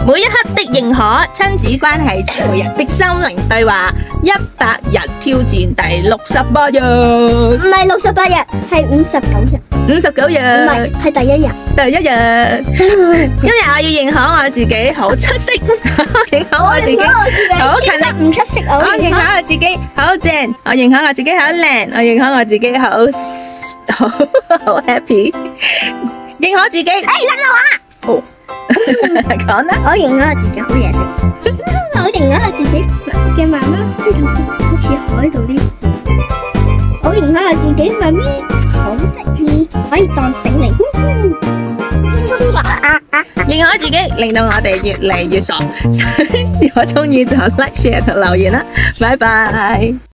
每一刻的認可，親子關係傳媒人的心靈對話，100日挑戰第68日， 唔係68日，係59日。 59日， 唔係，係第一日。 第一日。今日我要認可我自己好出色，認可我自己好勤力， 唔出色。 我認可我自己好正，我認可我自己好靚，我認可我自己好 happy， 認可自己。哎，等我啊！好，講啦。 我認可我自己好嘢食。我認可我自己嘅媽媽呢頭髮好似海度啲。我認可我自己媽咪好得意，可以當醒嚟。 認可自己，令到我哋越嚟越傻。如果中意就 like、share 同留言啦，拜拜。